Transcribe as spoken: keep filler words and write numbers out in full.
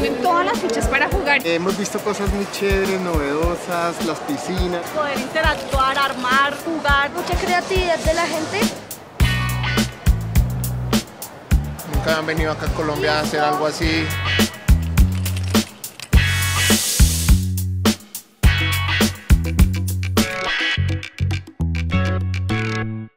tienen todas las fichas para jugar. Hemos visto cosas muy chéveres, novedosas, las piscinas. Poder interactuar, armar, jugar. Mucha creatividad de la gente. Nunca han venido acá a Colombia a hacer algo así.